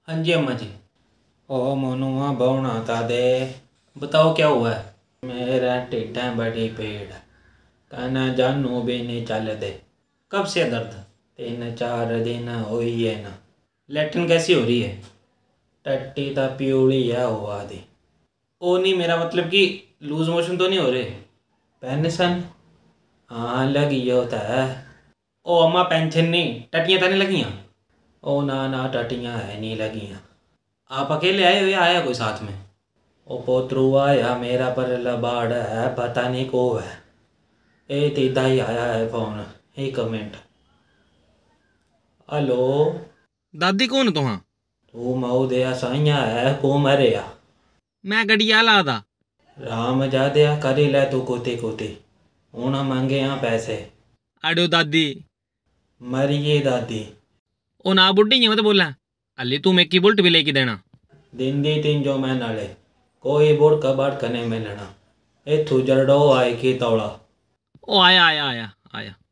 हाँ जी अम्मा जी। ओ मोनुआ बौना था दे। बताओ क्या हुआ है। मेरा टिड्डा बड़ी पीड़, कहना जानू भी नहीं चल दे। कब से दर्द? 3-4 दिन हुई है ना। लैट्रिन कैसी हो रही है? टट्टी ता प्यूली है हुआ दी। ओ नहीं, मेरा मतलब कि लूज मोशन तो नहीं हो रहे? पेनिसन? हाँ लगी होता है। ओ अम्मा पेंशन नहीं, टट्टियाँ तो नहीं लगियाँ? ओ ना ना, टट्टियाँ है नहीं लगियाँ। आप अकेले आए हो या आया कोई साथ में? ओ पोतरू आया मेरा, पर लबाड़ है पता नहीं को है। ए तीदा ही आया है फोन। एक मिनट। हेलो। दादी कौन तुहां? तू मऊ दया साइया है को मरिया? मैं गड्डिया ला दा। राम जा दया करी ले तू कुती कुती। हूँ मंगे यहाँ पैसे। आड़ो दादी। मरिए दादी। ओ ना बुढ़ी है मत बोला। अली तू मैं की बुलट भी लेके देना। दिन दी तीन जो मैं नाले कोई बुढ़ कबाट कने मिलना। ए तू जड़ो आए की तौड़ा। ओ आया आया आया आया।